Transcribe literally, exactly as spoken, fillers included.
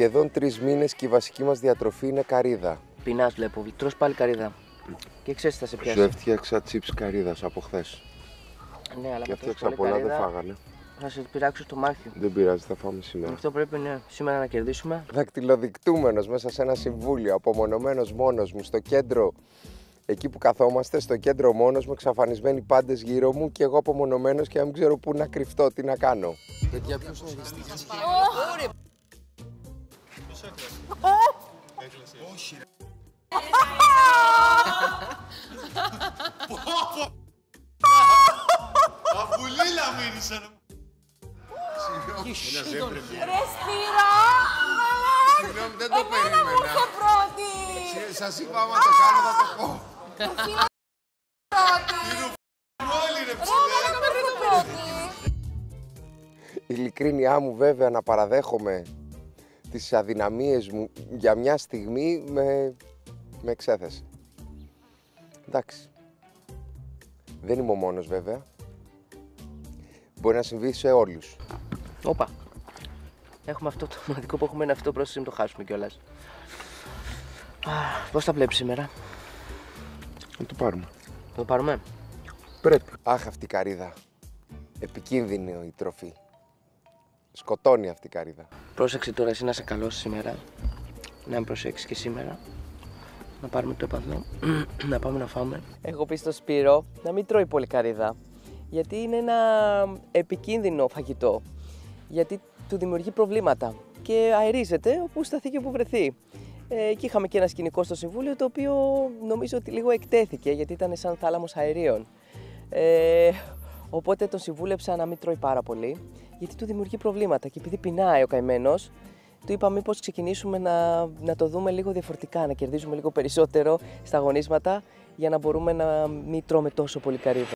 σχεδόν τρεις μήνες και η βασική μας διατροφή είναι καρύδα. Πεινάς βλέπω, τρως πάλι καρύδα. Και ξέρεις τι θα σε πιάσει. Σου έφτιαξα τσίπς καρύδας από χθες. Ναι, αλλά και έφτιαξα πολλά, δεν φάγανε. Θα σε πειράξω στο μάχη. Δεν πειράζει, θα φάμε σήμερα. Αυτό πρέπει ναι, σήμερα να κερδίσουμε. Δακτυλοδεικτούμενος μέσα σε ένα συμβούλιο, απομονωμένος μόνος μου στο κέντρο. Εκεί που καθόμαστε, στο κέντρο μόνος μου, εξαφανισμένοι πάντες γύρω μου και εγώ απομονωμένος και να μην ξέρω πού να κρυφτώ, τι να κάνω. Παιδιά, ποιος είναι αριστής? Όχι ρε. Αφουλίλα μίλησα ρε. Ρε Σπύρο! Συγγνώμη, δεν το περίμενα. Εμένα μου ήρθε πρώτη! Σας είπα, άμα το κάνω θα το πω. Όλοι ρε Η ειλικρίνειά μου βέβαια να παραδέχομαι τις αδυναμίες μου για μια στιγμή με, με εξέθεσε. Εντάξει. Δεν είμαι ο μόνος βέβαια. Μπορεί να συμβεί σε όλους. Όπα. Έχουμε αυτό το μοναδικό που έχουμε είναι αυτό, πρόσεχε μην το χάσουμε κιόλας. Πώς θα βλέπεις σήμερα? Να το πάρουμε. Θα το πάρουμε. Πρέπει. Αχ, αυτή η καρύδα. Επικίνδυνη η τροφή. Σκοτώνει αυτή η καρύδα. Πρόσεξε τώρα εσύ να είσαι καλός σήμερα. Να με προσέξεις και σήμερα. Να πάρουμε το επαθνό. Να πάμε να φάμε. Έχω πει στο Σπύρο να μην τρώει πολύ καρύδα. Γιατί είναι ένα επικίνδυνο φαγητό. Γιατί του δημιουργεί προβλήματα. Και αερίζεται όπου σταθεί και όπου βρεθεί. Ε, και είχαμε και ένα σκηνικό στο Συμβούλιο το οποίο νομίζω ότι λίγο εκτέθηκε γιατί ήταν σαν θάλαμος αερίων. Ε, οπότε τον συμβούλεψα να μην τρώει πάρα πολύ γιατί του δημιουργεί προβλήματα και επειδή πεινάει ο καημένος του είπα μήπως ξεκινήσουμε να, να το δούμε λίγο διαφορετικά, να κερδίζουμε λίγο περισσότερο στα αγωνίσματα για να μπορούμε να μην τρώμε τόσο πολύ καρύδα.